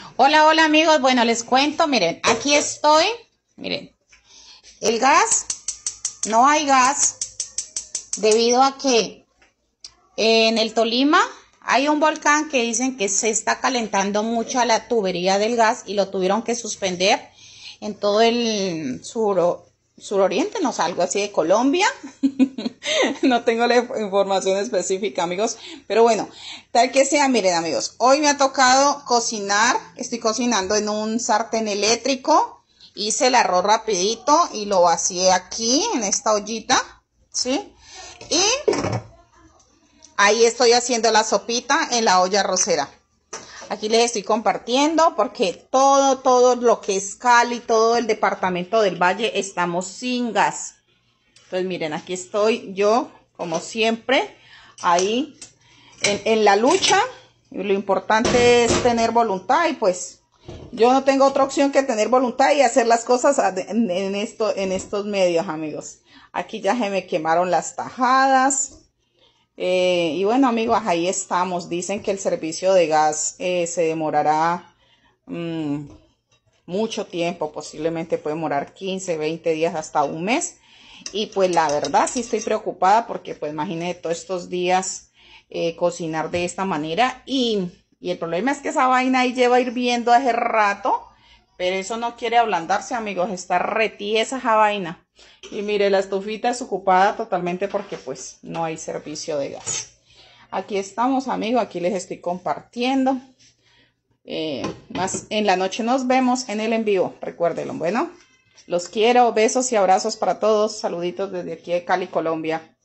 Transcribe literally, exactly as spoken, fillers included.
Hola, hola amigos, bueno, les cuento, miren, aquí estoy, miren, el gas, no hay gas debido a que en el Tolima hay un volcán que dicen que se está calentando mucho a la tubería del gas y lo tuvieron que suspender en todo el sur, suroriente, no sé, algo así de Colombia. No tengo la información específica, amigos, pero bueno, tal que sea, miren, amigos, hoy me ha tocado cocinar, estoy cocinando en un sartén eléctrico, hice el arroz rapidito y lo vacié aquí en esta ollita, ¿sí? Y ahí estoy haciendo la sopita en la olla arrocera. Aquí les estoy compartiendo porque todo, todo lo que es Cali, todo el departamento del Valle, estamos sin gas. Entonces miren, aquí estoy yo, como siempre, ahí en, en la lucha. Y lo importante es tener voluntad y pues yo no tengo otra opción que tener voluntad y hacer las cosas en, en, esto, en estos medios, amigos. Aquí ya se me quemaron las tajadas. Eh, y bueno, amigos, ahí estamos. Dicen que el servicio de gas eh, se demorará mmm, mucho tiempo, posiblemente puede demorar quince, veinte días, hasta un mes. Y pues la verdad sí estoy preocupada porque pues imagínate todos estos días eh, cocinar de esta manera. Y, y el problema es que esa vaina ahí lleva hirviendo hace rato, pero eso no quiere ablandarse, amigos, está retiesa esa vaina. Y mire, la estufita es ocupada totalmente porque pues no hay servicio de gas. Aquí estamos, amigos, aquí les estoy compartiendo. Eh, más en la noche nos vemos en el en vivo, recuérdenlo. Bueno, los quiero, besos y abrazos para todos, saluditos desde aquí de Cali, Colombia.